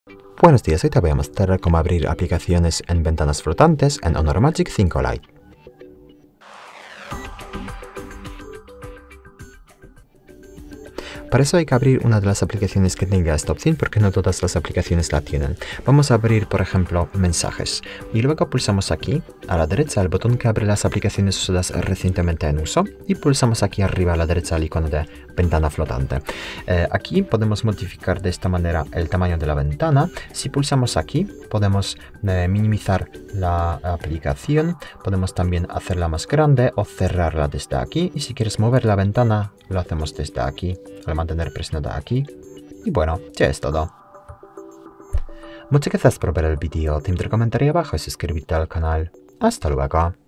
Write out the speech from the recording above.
Buenos días, hoy te voy a mostrar cómo abrir aplicaciones en ventanas flotantes en Honor Magic 5 Lite. Para eso hay que abrir una de las aplicaciones que tenga esta opción porque no todas las aplicaciones la tienen. Vamos a abrir, por ejemplo, mensajes y luego pulsamos aquí a la derecha el botón que abre las aplicaciones usadas recientemente en uso y pulsamos aquí arriba a la derecha el icono de ventana flotante. Aquí podemos modificar de esta manera el tamaño de la ventana. Si pulsamos aquí podemos minimizar la aplicación, podemos también hacerla más grande o cerrarla desde aquí, y si quieres mover la ventana lo hacemos desde aquí al mantener presionada aquí. Y bueno, ya es todo. Muchas gracias por ver el vídeo, te invito a comentar abajo y suscribirte al canal. Hasta luego.